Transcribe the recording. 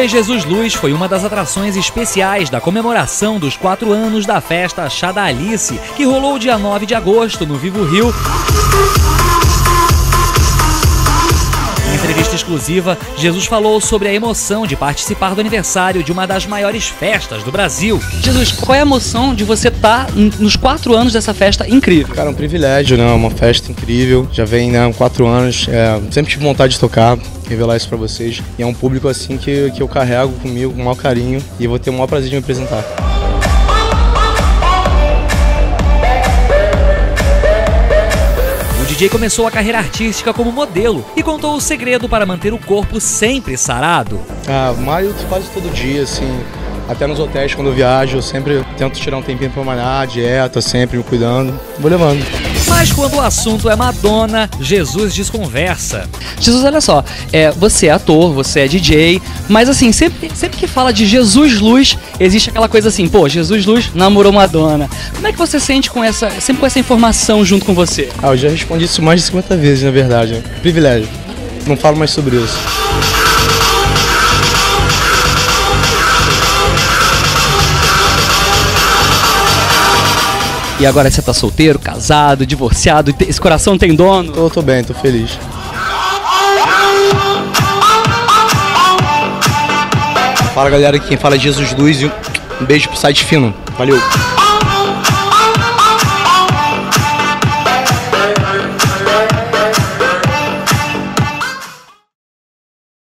DJ Jesus Luz foi uma das atrações especiais da comemoração dos 4 anos da festa Chá da Alice, que rolou dia 9 de agosto no Vivo Rio. Em entrevista exclusiva, Jesus falou sobre a emoção de participar do aniversário de uma das maiores festas do Brasil. Jesus, qual é a emoção de você estar nos 4 anos dessa festa incrível? Cara, é um privilégio, né? Uma festa incrível. Já vem, né, 4 aanos. Sempre tive vontade de tocar, revelar isso pra vocês. E é um público assim que eu carrego comigo com o maior carinho e eu vou ter o maior prazer de me apresentar. O DJ começou a carreira artística como modelo e contou o segredo para manter o corpo sempre sarado. Malho quase todo dia, assim. Até nos hotéis, quando eu viajo, eu sempre tento tirar um tempinho pra malhar, dieta, sempre me cuidando. Vou levando. Mas quando o assunto é Madonna, Jesus desconversa. Jesus, olha só, você é ator, você é DJ, mas assim, sempre que fala de Jesus Luz, existe aquela coisa assim, pô, Jesus Luz namorou Madonna. Como é que você sente sempre com essa informação junto com você? Eu já respondi isso mais de 50 vezes, na verdade. Né? Privilégio. Não falo mais sobre isso. E agora você tá solteiro, casado, divorciado, esse coração tem dono? Tô bem, tô feliz. Fala galera, quem fala é Jesus Luz e um beijo pro Site Fino. Valeu!